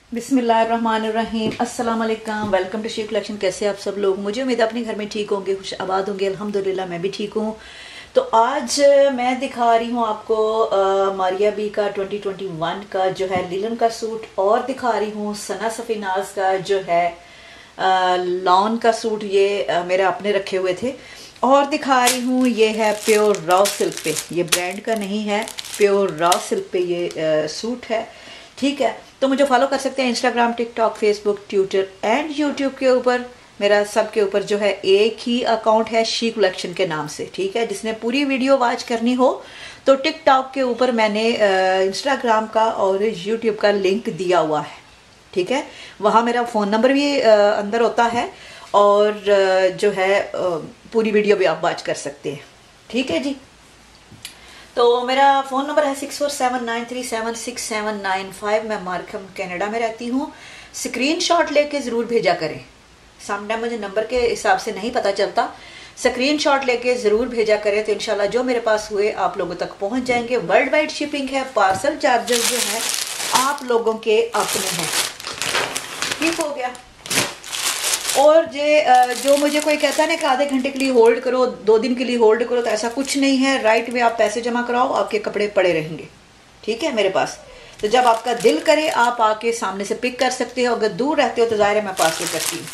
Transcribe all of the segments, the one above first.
बिस्मिल्लाहिर्रहमानिर्रहीम, अस्सलाम वालेकुम। Welcome to she collection. कैसे आप सब लोग? मुझे उम्मीद है अपने घर में ठीक होंगे, खुश आबाद होंगे। अल्हम्दुलिल्लाह मैं भी ठीक हूँ। तो आज मैं दिखा रही हूँ आपको मारिया बी का 2021 का जो है लिलन का सूट, और दिखा रही हूँ सना सफीनाज का जो है लॉन का सूट। ये मेरे अपने रखे हुए थे। और दिखा रही हूँ ये है प्योर रॉ सिल्क पे, ये ब्रांड का नहीं है, प्योर रॉ सिल्क पे ये सूट है। ठीक है, तो मुझे फॉलो कर सकते हैं Instagram, TikTok, Facebook, Twitter and YouTube के ऊपर। मेरा सब के ऊपर जो है एक ही अकाउंट है, शी कलेक्शन के नाम से। ठीक है, जिसने पूरी वीडियो वॉच करनी हो तो टिकटॉक के ऊपर मैंने इंस्टाग्राम का और यूट्यूब का लिंक दिया हुआ है। ठीक है, वहाँ मेरा फ़ोन नंबर भी अंदर होता है, और जो है पूरी वीडियो भी आप वॉच कर सकते हैं। ठीक है जी, तो मेरा फ़ोन नंबर है 6479376795। मैं मार्खम कनाडा में रहती हूँ। स्क्रीनशॉट लेके ज़रूर भेजा करें। समटाइम मुझे नंबर के हिसाब से नहीं पता चलता, स्क्रीनशॉट लेके ज़रूर भेजा करें, तो इंशाल्लाह जो मेरे पास हुए आप लोगों तक पहुँच जाएंगे। वर्ल्ड वाइड शिपिंग है, पार्सल चार्जेस जो है आप लोगों के अपने हैं। ठीक हो गया। और जो मुझे कोई कहता है ना कि आधे घंटे के लिए होल्ड करो, 2 दिन के लिए होल्ड करो, तो ऐसा कुछ नहीं है। राइट में आप पैसे जमा कराओ, आपके कपड़े पड़े रहेंगे। ठीक है मेरे पास। तो जब आपका दिल करे आप आके सामने से पिक कर सकते हो। अगर दूर रहते हो तो जाहिर है मैं पार्सल करती हूँ।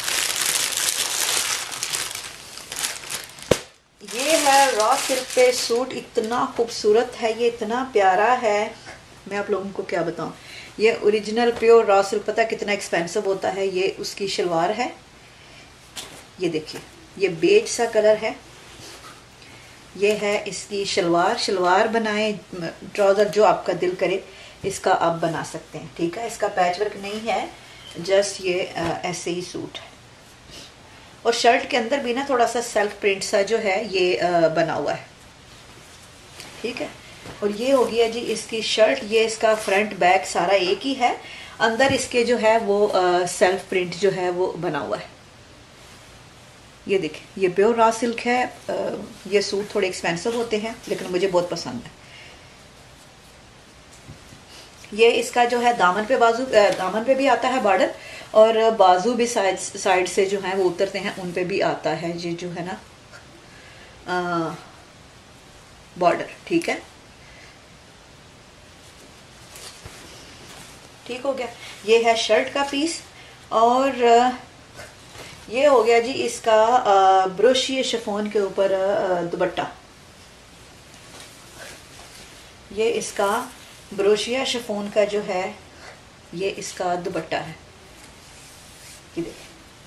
ये है रॉ सिल्क पे सूट, इतना खूबसूरत है, ये इतना प्यारा है, मैं आप लोगों को क्या बताऊं। ये ओरिजिनल प्योर रॉ सिल्क, पता कितना एक्सपेंसिव होता है। ये उसकी शलवार है, ये देखिए, ये बेज सा कलर है। ये है इसकी शलवार। शलवार बनाए, ट्राउज़र जो आपका दिल करे इसका आप बना सकते हैं। ठीक है, इसका पैच वर्क नहीं है, जस्ट ये ऐसे ही सूट है। और शर्ट के अंदर भी ना थोड़ा सा सेल्फ प्रिंट सा जो है ये बना हुआ है। ठीक है, और ये हो गया जी इसकी शर्ट। ये इसका फ्रंट बैक सारा एक ही है, अंदर इसके जो है वो सेल्फ प्रिंट जो है वो बना हुआ है। ये देखिए, ये प्योर रॉ सिल्क है। ये सूट थोड़े एक्सपेंसिव होते हैं लेकिन मुझे बहुत पसंद है। ये इसका जो है दामन पे बाजू, दामन पे भी आता है बॉर्डर, और बाजू भी साइड से जो है वो उतरते हैं, उन पे भी आता है ये जो है ना बॉर्डर। ठीक है, ठीक हो गया। ये है शर्ट का पीस, और ये हो गया जी इसका ब्रोशिया शिफॉन के ऊपर दुपट्टा। ये इसका ब्रोशिया शिफॉन का जो है ये इसका दुपट्टा है। ये देखिए,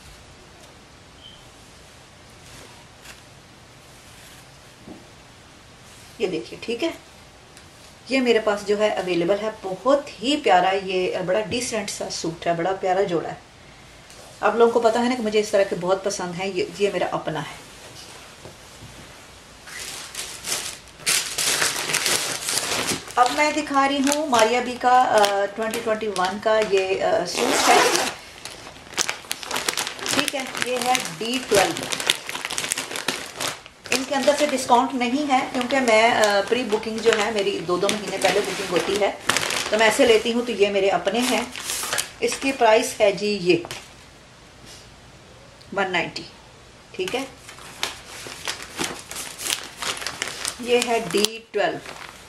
ये देखिए। ठीक है, ये मेरे पास जो है अवेलेबल है। बहुत ही प्यारा, ये बड़ा डिसेंट सा सूट है, बड़ा प्यारा जोड़ा है। आप लोगों को पता है ना कि मुझे इस तरह के बहुत पसंद है। ये मेरा अपना है। अब मैं दिखा रही हूँ मारिया बी का 2021 का ये सूट है। ठीक है, ये है D12। इनके अंदर से डिस्काउंट नहीं है क्योंकि मैं प्री बुकिंग जो है मेरी 2-2 महीने पहले बुकिंग होती है, तो मैं ऐसे लेती हूँ। तो ये मेरे अपने हैं। इसकी प्राइस है जी ये 190। ठीक है, ये है D12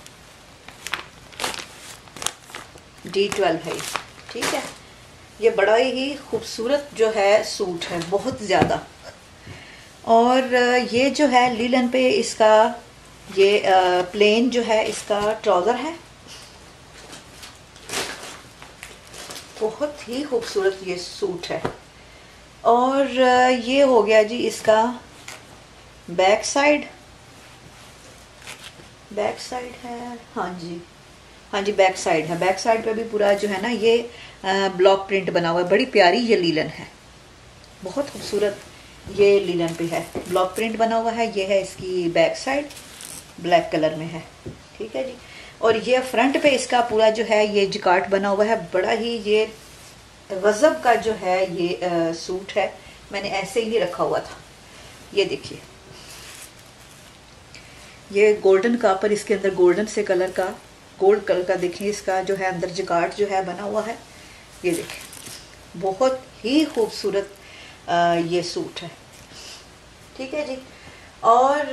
है ये। ठीक है, ये बड़ा ही खूबसूरत जो है सूट है, बहुत ज़्यादा। और ये जो है लीलन पे इसका ये प्लेन जो है इसका ट्राउज़र है। बहुत ही खूबसूरत ये सूट है। और ये हो गया जी इसका बैक साइड। बैक साइड है, हाँ जी, हाँ जी, बैक साइड है। बैक साइड पे भी पूरा जो है ना ये ब्लॉक प्रिंट बना हुआ है। बड़ी प्यारी ये लीलन है, बहुत खूबसूरत ये लीलन पे है, ब्लॉक प्रिंट बना हुआ है। ये है इसकी बैक साइड, ब्लैक कलर में है। ठीक है जी, और ये फ्रंट पे इसका पूरा जो है ये जिकार्ट बना हुआ है। बड़ा ही ये गजब का जो है ये सूट है। मैंने ऐसे ही नहीं रखा हुआ था। ये देखिए, ये गोल्डन कापर, इसके अंदर गोल्डन से कलर का, गोल्ड कलर का देखिए इसका जो है अंदर जिकार्ट जो है बना हुआ है। ये देखिए, बहुत ही खूबसूरत ये सूट है। ठीक है जी। और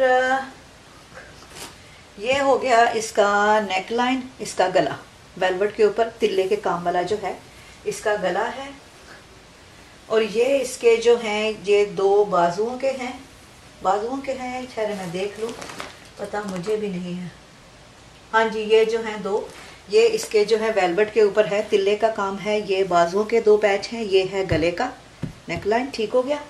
ये हो गया इसका नेक लाइन, इसका गला वेलवेट के ऊपर तिल्ले के काम वाला जो है इसका गला है। और ये इसके जो हैं ये 2 बाजुओं के हैं, खैर मैं देख लूँ, पता मुझे भी नहीं है। हाँ जी, ये जो हैं 2, ये इसके जो है वेलवेट के ऊपर है, तिल्ले का काम है। ये बाजुओं के 2 पैच हैं, ये है गले का नेकलाइन। ठीक हो गया।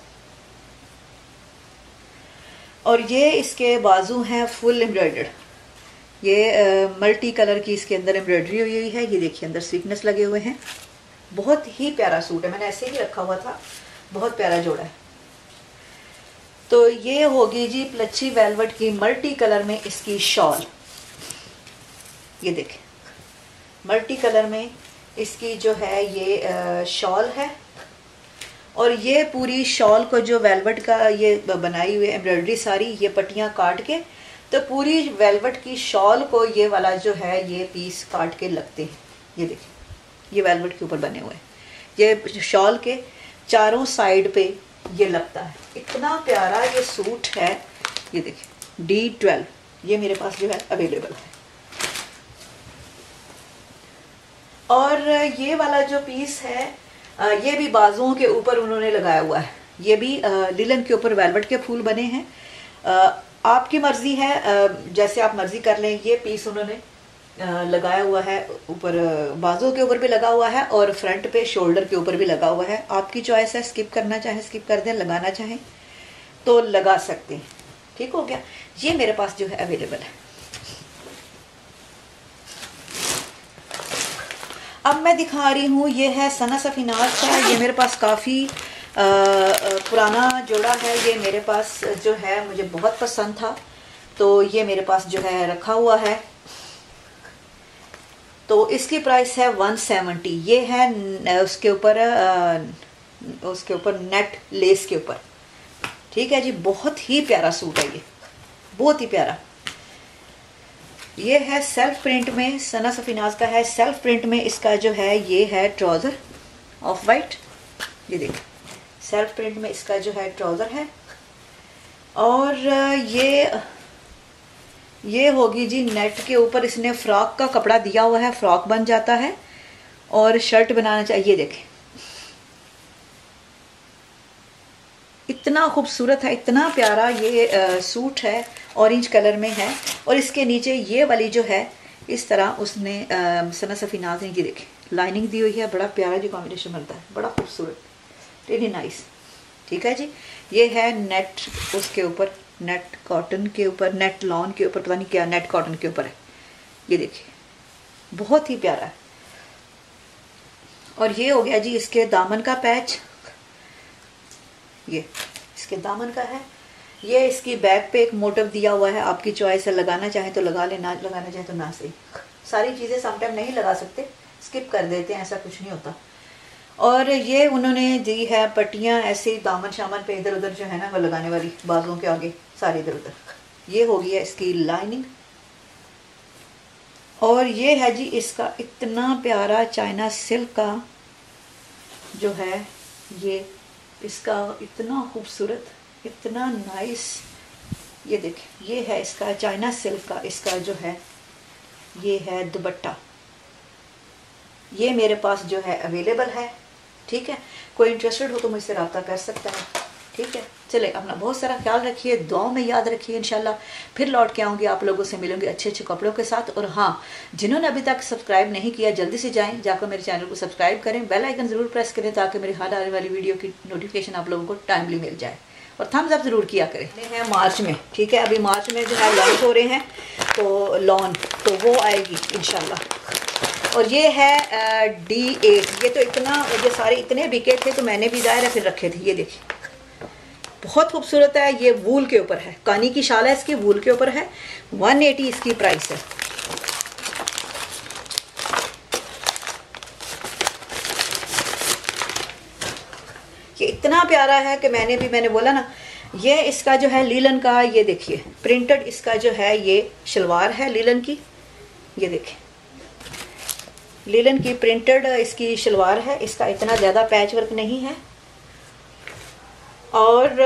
और ये इसके बाजू हैं फुल एम्ब्रॉयडर्ड, ये मल्टी कलर की इसके अंदर एम्ब्रॉयडरी हुई हुई है। ये देखिए अंदर सीक्वेंस लगे हुए हैं। बहुत ही प्यारा सूट है, मैंने ऐसे ही रखा हुआ था, बहुत प्यारा जोड़ा है। तो ये होगी जी प्लची वेलवेट की मल्टी कलर में इसकी शॉल। ये देखें मल्टी कलर में इसकी जो है ये शॉल है। और ये पूरी शॉल को जो वेलवेट का ये बनाई हुई एम्ब्रॉयडरी सारी ये पट्टियां काट के, तो पूरी वेलवेट की शॉल को ये वाला जो है ये पीस काट के लगते हैं। ये देखिए ये वेलवेट के ऊपर बने हुए हैं, ये शॉल के चारों साइड पे ये लगता है। इतना प्यारा ये सूट है। ये देखिए D12 ये मेरे पास जो है अवेलेबल है। और ये वाला जो पीस है ये भी बाजुओं के ऊपर उन्होंने लगाया हुआ है। ये भी लिलन के ऊपर वेलवेट के फूल बने हैं। आपकी मर्जी है, जैसे आप मर्जी कर लें। ये पीस उन्होंने लगाया हुआ है, ऊपर बाजुओं के ऊपर भी लगा हुआ है और फ्रंट पे शोल्डर के ऊपर भी लगा हुआ है। आपकी चॉइस है, स्किप करना चाहे स्किप कर दें, लगाना चाहें तो लगा सकते हैं। ठीक हो गया। ये मेरे पास जो है अवेलेबल है। अब मैं दिखा रही हूँ, ये है सना सफीनाज का। ये मेरे पास काफ़ी पुराना जोड़ा है। ये मेरे पास जो है मुझे बहुत पसंद था, तो ये मेरे पास जो है रखा हुआ है। तो इसकी प्राइस है 170। ये है उसके ऊपर नेट लेस के ऊपर। ठीक है जी, बहुत ही प्यारा सूट है ये, बहुत ही प्यारा। ये है सेल्फ प्रिंट में, सना सफीनाज का है सेल्फ प्रिंट में। इसका जो है ये है ट्राउज़र ऑफ वाइट। ये देखिए सेल्फ प्रिंट में इसका जो है ट्राउज़र है। और ये होगी जी नेट के ऊपर, इसने फ्रॉक का कपड़ा दिया हुआ है, फ्रॉक बन जाता है और शर्ट बनाना चाहिए। देखें इतना खूबसूरत है, इतना प्यारा ये सूट है, ऑरेंज कलर में है। और इसके नीचे ये वाली जो है इस तरह उसने सना सफीनाज ने, ये देखें लाइनिंग दी हुई है। बड़ा प्यारा जो कॉम्बिनेशन बनता है, बड़ा खूबसूरत, रियली नाइस। ठीक है जी। ये है नेट उसके ऊपर, नेट कॉटन के ऊपर, नेट लॉन के ऊपर, पता नहीं क्या नेट कॉटन के ऊपर है। ये देखिए बहुत ही प्यारा है। और ये हो गया जी इसके दामन का पैच। ये इसके दामन का है। ये इसकी बैक पे एक मोटिव दिया हुआ है, आपकी चॉइस है, लगाना चाहे तो लगा ले, ना लगाना चाहे तो ना सही। सारी चीज़ें समटाइम नहीं लगा सकते, स्किप कर देते हैं, ऐसा कुछ नहीं होता। और ये उन्होंने दी है पट्टियाँ ऐसे दामन शामन पे इधर उधर जो है ना वो लगाने वाली, बाजुओं के आगे सारे इधर उधर। ये हो गई है इसकी लाइनिंग। और ये है जी इसका इतना प्यारा चाइना सिल्क का जो है, ये इसका इतना खूबसूरत, इतना नाइस। ये देखिए ये है इसका चाइना सिल्क का, इसका जो है ये है दुपट्टा। ये मेरे पास जो है अवेलेबल है। ठीक है, कोई इंटरेस्टेड हो तो मुझसे रब्ता कर सकता है। ठीक है, चले अपना बहुत सारा ख्याल रखिए, दुआओं में याद रखिए। इंशाल्लाह फिर लौट के आऊँगी, आप लोगों से मिलूंगी अच्छे अच्छे कपड़ों के साथ। और हाँ, जिन्होंने अभी तक सब्सक्राइब नहीं किया जल्दी से जाएं, जाकर मेरे चैनल को सब्सक्राइब करें, बेल आइकन ज़रूर प्रेस करें ताकि मेरी हर आने वाली वीडियो की नोटिफिकेशन आप लोगों को टाइमली मिल जाए। और थम्स अप ज़रूर किया करें। हैं मार्च में, ठीक है, अभी मार्च में जो है लॉन्च हो रहे हैं, तो लॉन तो वो आएगी इंशाल्लाह। और ये है D8। ये तो इतना, ये सारे इतने बिके थे तो मैंने भी ज़ाहिर है फिर रखे थे। ये देखिए बहुत खूबसूरत है। ये वूल के ऊपर है, कानी की शाल है इसकी, वूल के ऊपर है। 180 इसकी प्राइस है। ये इतना प्यारा है कि मैंने बोला ना, ये इसका जो है लीलन का, ये देखिए प्रिंटेड इसका जो है ये शलवार है लीलन की। ये देखिए लिलन की प्रिंटेड इसकी शलवार है, इसका इतना ज़्यादा पैच वर्क नहीं है। और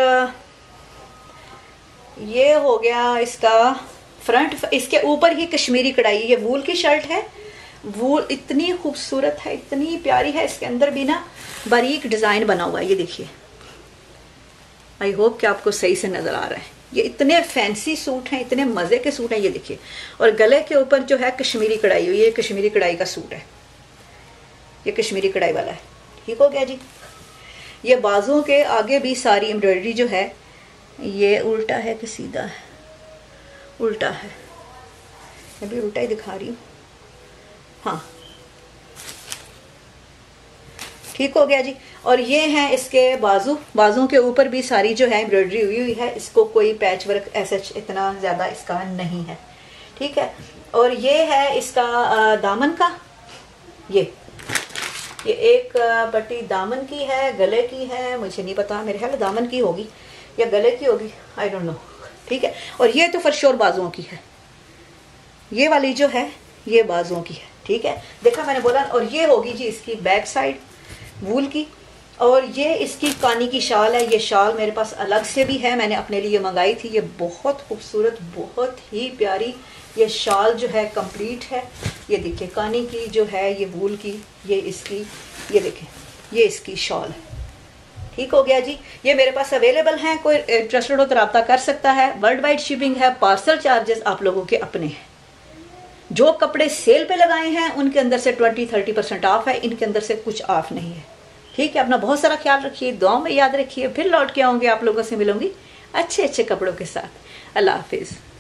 ये हो गया इसका फ्रंट। इसके ऊपर ही कश्मीरी कढ़ाई, ये वूल की शर्ट है। वूल इतनी खूबसूरत है, इतनी प्यारी है। इसके अंदर भी ना बारीक डिज़ाइन बना हुआ है, ये देखिए। आई होप कि आपको सही से नज़र आ रहा है। ये इतने फैंसी सूट हैं, इतने मज़े के सूट हैं, ये देखिए। और गले के ऊपर जो है कश्मीरी कढ़ाई हुई, ये कश्मीरी कढ़ाई का सूट है, ये कश्मीरी कढ़ाई वाला है। ठीक हो गया जी। ये बाजुओं के आगे भी सारी एम्ब्रॉयडरी जो है, ये उल्टा है कि सीधा है? उल्टा है, मैं भी उल्टा ही दिखा रही हूँ। हाँ, ठीक हो गया जी। और ये हैं इसके बाजू। बाजुओं के ऊपर भी सारी जो है एम्ब्रॉयडरी हुई है। इसको कोई पैच वर्क ऐसा इतना ज़्यादा इसका नहीं है। ठीक है। और ये है इसका दामन का, ये एक पट्टी दामन की है, गले की है, मुझे नहीं पता, मेरे ख्याल दामन की होगी या गले की होगी, आई डोंट नो। ठीक है। और ये तो फॉर श्योर बाजुओं की है, ये वाली जो है ये बाजुओं की है। ठीक है, देखा मैंने बोला। और ये होगी जी इसकी बैक साइड वूल की। और ये इसकी कानी की शाल है। ये शाल मेरे पास अलग से भी है, मैंने अपने लिए मंगाई थी। ये बहुत खूबसूरत, बहुत ही प्यारी ये शाल जो है कंप्लीट है। ये देखिए कानी की जो है ये वूल की, ये इसकी, ये देखें ये इसकी शॉल है। ठीक हो गया जी। ये मेरे पास अवेलेबल हैं, कोई इंटरेस्टेड हो तो रब्ता कर सकता है। वर्ल्ड वाइड शिपिंग है, पार्सल चार्जेस आप लोगों के अपने हैं। जो कपड़े सेल पे लगाए हैं उनके अंदर से 20-30% ऑफ है, इनके अंदर से कुछ ऑफ नहीं है। ठीक है, अपना बहुत सारा ख्याल रखिए, दुआओं में याद रखिए। फिर लौट के आऊँगी, आप लोगों से मिलूंगी अच्छे अच्छे कपड़ों के साथ। अल्लाह हाफिज़।